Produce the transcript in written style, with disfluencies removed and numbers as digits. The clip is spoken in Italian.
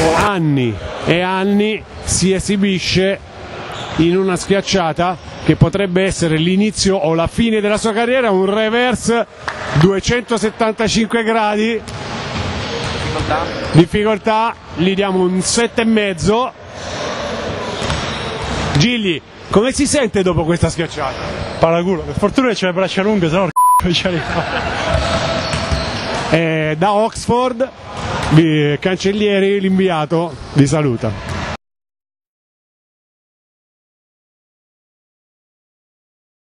anni e anni si esibisce in una schiacciata che potrebbe essere l'inizio o la fine della sua carriera, un reverse 275 gradi, difficoltà, gli diamo un 7,5. Gigli, come si sente dopo questa schiacciata? Paraculo, per fortuna c'è le braccia lunghe, sennò ci arriva. Da Oxford, Cancellieri, l'inviato, vi saluta.